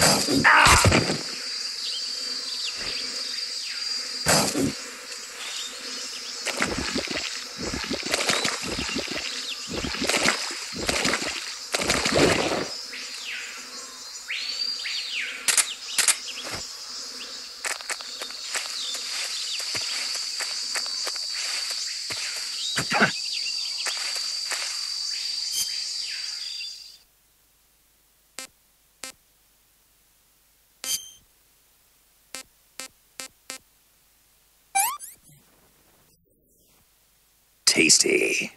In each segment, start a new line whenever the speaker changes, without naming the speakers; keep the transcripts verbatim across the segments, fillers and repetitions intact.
Tasty.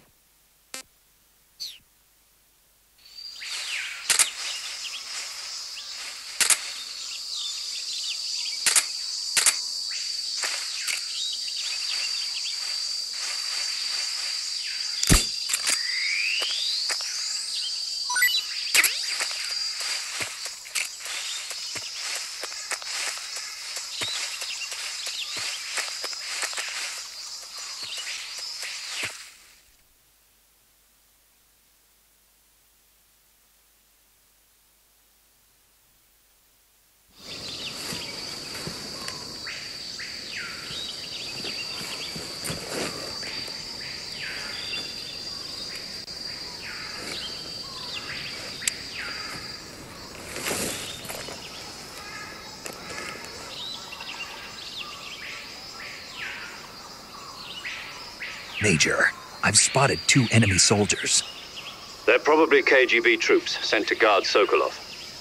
Major, I've spotted two enemy soldiers.
They're probably K G B troops sent to guard Sokolov.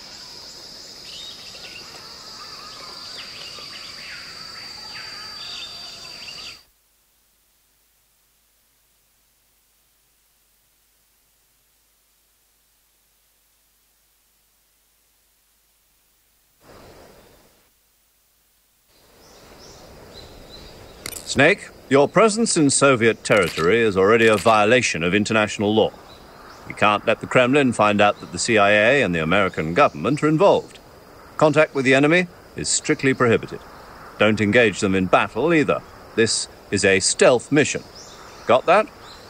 Snake, your presence in Soviet territory is already a violation of international law. We can't let the Kremlin find out that the C I A and the American government are involved. Contact with the enemy is strictly prohibited. Don't engage them in battle either. This is a stealth mission. Got that?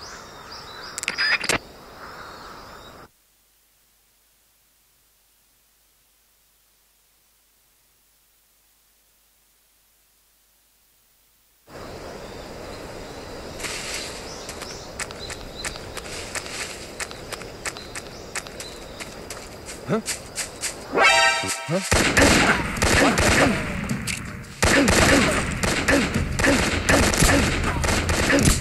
Huh? Huh? What?